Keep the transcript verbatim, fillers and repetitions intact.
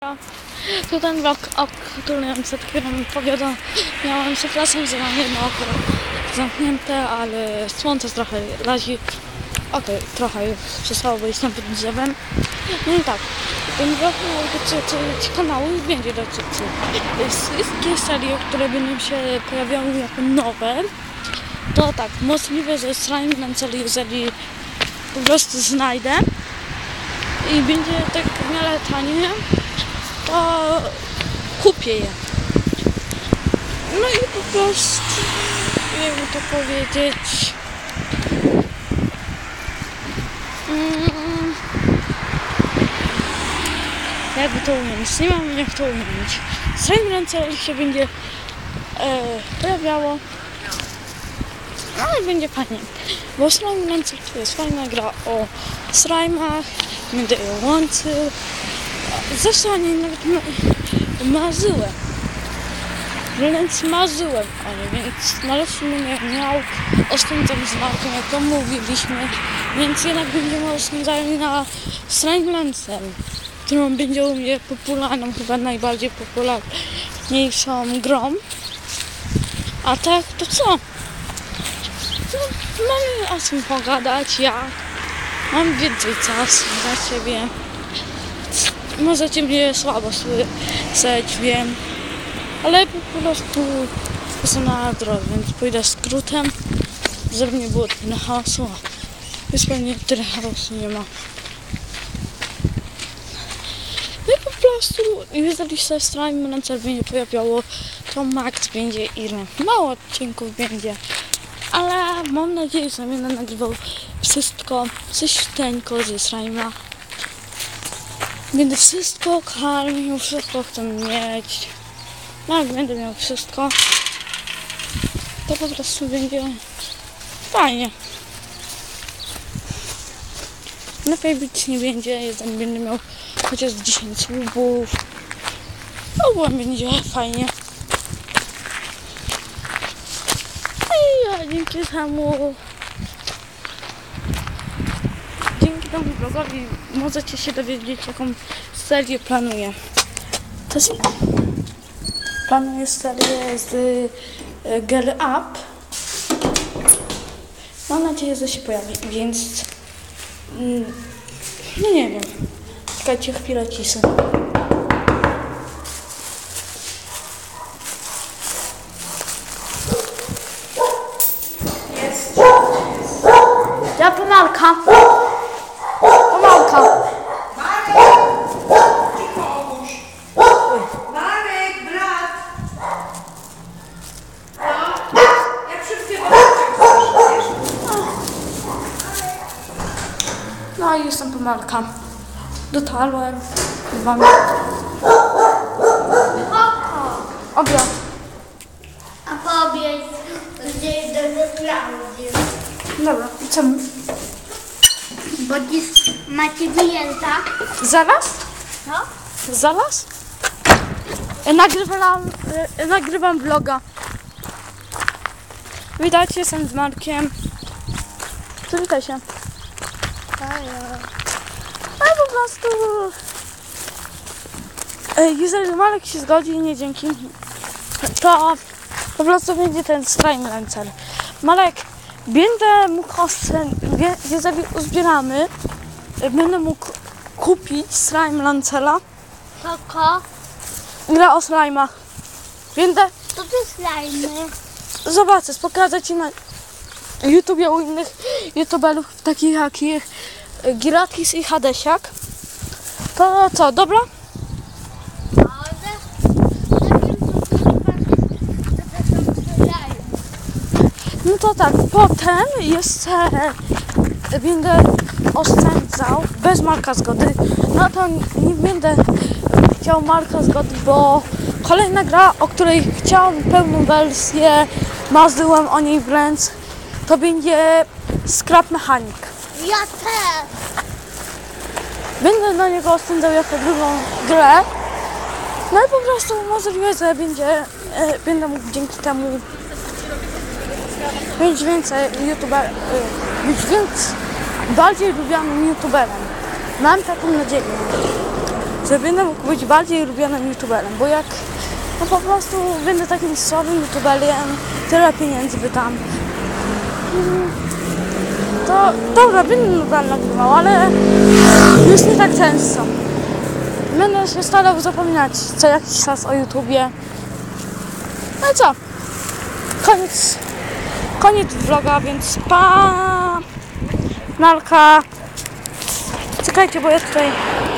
To ten vlog, o którym przed chwilą opowiadam, miałem z klasą, że mam jedno oko zamknięte, ale słońce trochę razi. Okej, okay, trochę już przestało, bo jestem pod drzewem. No i tak, ten vlog miał dotyczyć kanału i będzie dotyczył wszystkie serie, które będą się pojawiały jako nowe. To tak, możliwe, że Slime Lancer, jeżeli po prostu znajdę i będzie tak w miarę tanie, to kupię je. No i po prostu, jakby to powiedzieć, mm, jakby to ująć, nie mam jak to ująć. Slime Lancer się będzie e, pojawiało, ale będzie fajnie, bo Slime Lancer to jest fajna gra o slime'ach, będę ją łączył. Zresztą o niej nawet ma marzyłem. Wręcz marzyłem o niej, więc nareszcie mnie miał oszczędzać z marką, jak to mówiliśmy. Więc jednak będziemy oszczędzali na Slime Lancer, którą będzie u mnie popularną, chyba najbardziej popularniejszą grą. A tak, to co? To mamy o czym pogadać, ja mam więcej czasu dla siebie. Możecie mnie słabo słyszeć, wiem, ale po prostu jestem na drodze, więc pójdę skrótem, żeby nie było tyle chaosu. Już pewnie tyle chaosu nie ma. No i po prostu, jeżeli się Slime Lancer będzie pojawiało, to max będzie ile? Mało odcinków będzie, ale mam nadzieję, że będę nagrywał wszystko, czyściuteńko ze Slime'a. Będę wszystko karmił, wszystko chcę mieć. No jak będę miał wszystko, to po prostu będzie fajnie. Lepiej być nie będzie, jeżeli będę miał chociaż dziesięć subów. Ogólnie będzie fajnie. I ja dzięki temu Dzięki temu vlogowi możecie się dowiedzieć, jaką serię planuję. To jest... Planuję serię z y, Girl Up. Mam nadzieję, że się pojawi, więc... Mm, no nie wiem. Czekajcie chwilę ciszy. Jest. Ja pomalka. Pomalka. No i jestem pomalka. Dotarłem. Dwa minuty. Obiad. A powiedz, gdzie do Klaudii. Dobra, i czemu? Bo dziś macie klienta. Zaraz? No? Zaraz? E, Nagrywam, e, nagrywam vloga. Witajcie, jestem z Markiem. Przywitaj się. A po prostu... E, jeżeli Marek się zgodzi, nie dzięki, to po prostu będzie ten Slime Lancer. Marek, będę mógł, jeżeli uzbieramy, będę mógł kupić Slime Lancera. Koko, Gra o slajmach. Będę... to ty slajmy. Zobaczę, pokażę ci na YouTubie u innych youtuberów takich jak Giratis i Hadesiak. To co, dobra? No to tak, potem jeszcze będę oszczędzał bez Marka zgody. No to nie będę chciał Marka zgody, bo kolejna gra, o której chciałam pełną wersję, marzyłem o niej wręcz, to będzie Scrap Mechanic. Ja też. Będę na niego oszczędzał jako drugą grę. No i po prostu możliwe, że będzie, e, będę mógł dzięki temu mieć więcej youtuber, e, być więcej, bardziej lubianym youtuberem. Mam taką nadzieję. że będę mógł być bardziej lubionym youtuberem, bo jak no po prostu będę takim słabym youtuberem, tyle pieniędzy by tam, to dobra, będę nadal nagrywał, ale już nie tak często. Będę się starał zapominać co jakiś czas o YouTubie. No i co? Koniec, koniec vloga, więc pa! Nalka. Czekajcie, bo ja tutaj